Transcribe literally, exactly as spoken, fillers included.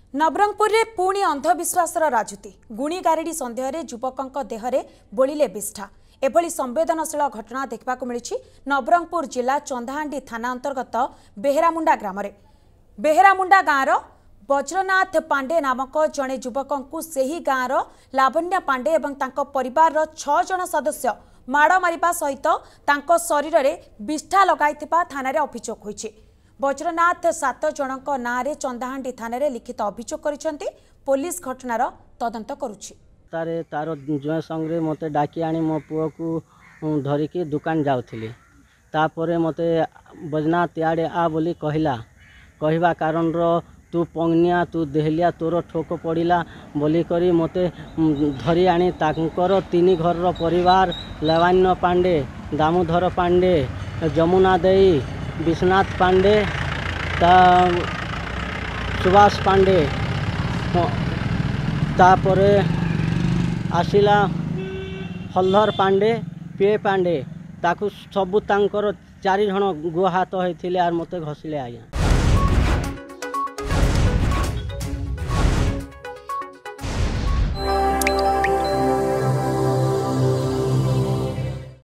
नबरंगपुर रे पुणी अंधविश्वासर राजुती गुणी गारेडी सन्देह युवकों देहरे बोलिले विष्ठा एभली संवेदनशील घटना देखा मिली नबरंगपुर जिला चंदाहांडी थाना अंतर्गत बेहरामुंडा ग्राम रे बेहरामुंडा गाँवर वज्रनाथ पांडे नामक जड़े युवकों से गाँवर लावण्य पांडे और तांको परिवार छह जन सदस्य माड़ मारिबा सहित तांको शरीर में विष्ठा लगाइथिबा थाना रे अभियोग होइछि। वज्रनाथ सात जनक नाँ रे चंदाहांडी थाना रे लिखित अभियोग करिसेंती। पुलिस घटनार तदंत करुछि। तारे तार जुए संगे मते डाकी आनी मो पुओ को धरिकी दुकान जाउथिली तापरे मते वज्रनाथ याडे आ बोली कहला कहवा कारण रो तू पंगनिया तू देहलिया तोर ठोक पड़िला बोली करी मते धरी आनी तांकर तीन घर रो परिवार लावण्य पांडे दामोदर पांडे जमुना देई विश्वनाथ पांडे ता सुभाष पांडे तापरे आसिला हल्धर पांडे पे पांडे ताकू सबू तांकर चारि जण गुआ हाथ होइथिले आर मते घसिले आज्ञा।